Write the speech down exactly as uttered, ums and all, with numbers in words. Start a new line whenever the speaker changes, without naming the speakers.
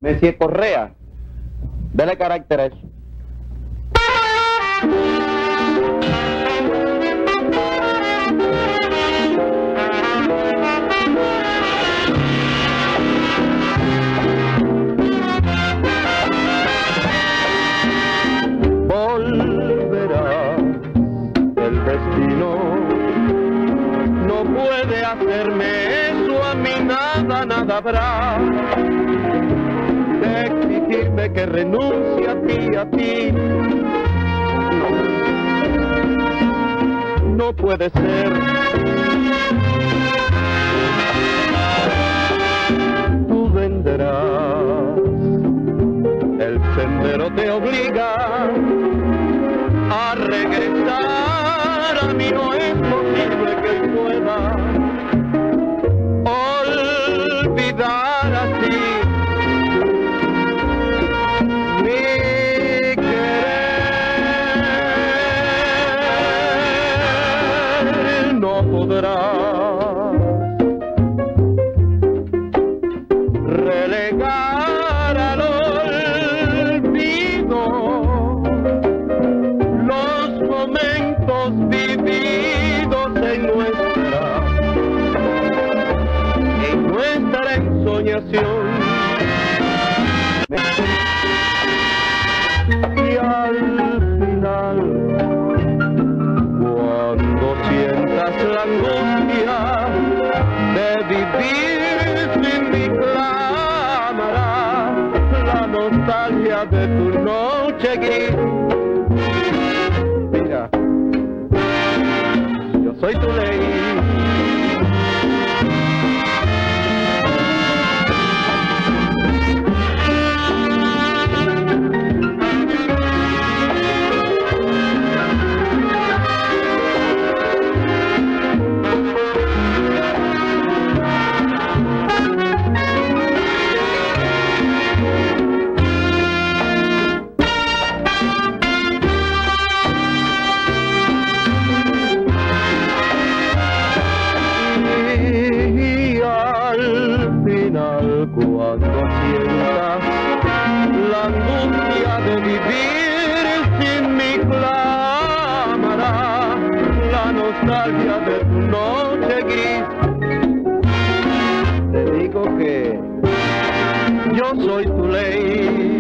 Messie Correa, dale carácter a eso.
Volverá el destino, no puede hacerme eso, a mí nada, nada habrá de exigirme que renuncie a ti, a ti. No, no puede ser. Tú venderás, el sendero te obliga a regresar, a mí no es posible que pueda olvidar así mi querer. No podrás relegar al olvido los momentos vividos en nuestra, en nuestra ensoñación. Y al final, cuando sientas la angustia de vivir sin mí, clamará la nostalgia de tu noche gris. Mira, yo soy tu ley. Cuando sientas la angustia de vivir sin mí, clamará la nostalgia de tu noche gris. Te digo que yo soy tu ley.